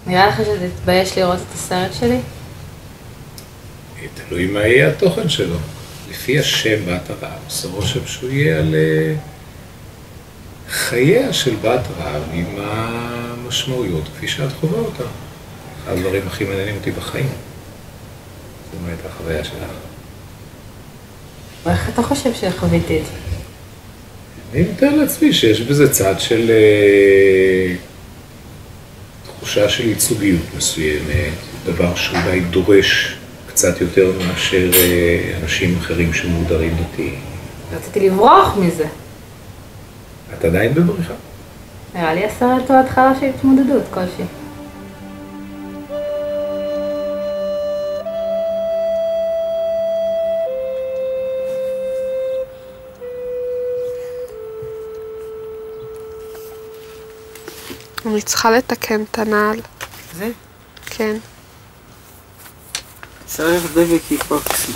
נראה לך שתתבייש לראות את הסרט שלי? תלוי מה יהיה התוכן שלו. לפי השם בת הרעב, עושה רושם שהוא יהיה על חייה של בת רעב עם המשמעויות כפי שאת חווה אותה. אחד הדברים הכי מעניינים אותי בחיים. זאת אומרת, החוויה שלך. ואיך אתה חושב שחוויתי את זה? אני מתאר לעצמי שיש בזה צד של תחושה של ייצוגיות מסוימת, דבר שאולי דורש קצת יותר מאשר אנשים אחרים שמוגדרים דתיים. רציתי לברוח מזה. את עדיין בבריחה? נראה לי הסרט הוא התחלה של התמודדות כלשהי. אני צריכה לתקן את הנעל. זה? כן. צריך דבק היפוקסי.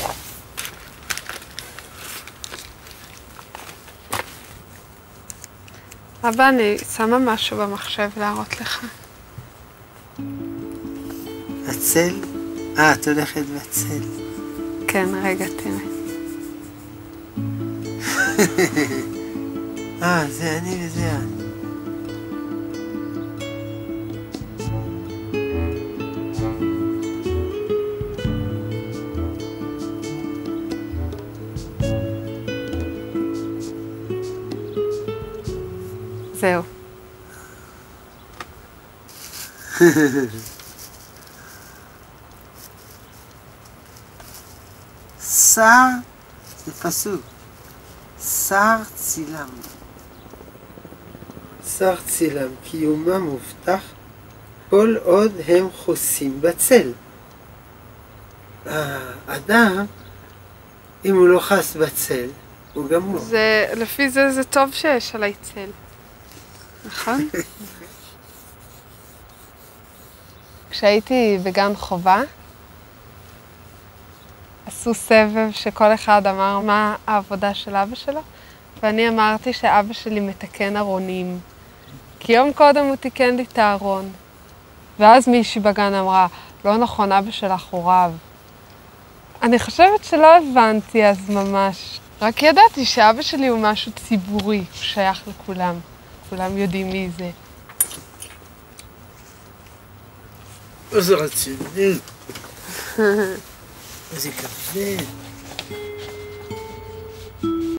אבא, אני שמה משהו במחשב להראות לך. הצל? את הולכת בצל. כן, רגע, תראה. זה אני וזה את. זהו. שר זה פסוק. שר צילם. שר צילם, קיומם מובטח כל עוד הם חוסים בצל. האדם, אם הוא לא חס בצל, הוא גמור. לפי זה טוב שיש עליי צל. נכון? כשהייתי בגן חובה, עשו סבב שכל אחד אמר מה העבודה של אבא שלו, ואני אמרתי שאבא שלי מתקן ארונים. כי יום קודם הוא תיקן לי את הארון. ואז מישהי בגן אמרה, לא נכון, אבא שלך הוא רב. אני חושבת שלא הבנתי אז ממש. רק ידעתי שאבא שלי הוא משהו ציבורי, הוא שייך לכולם. כולם יודעים מי זה. איזה רציני. איזה כבד.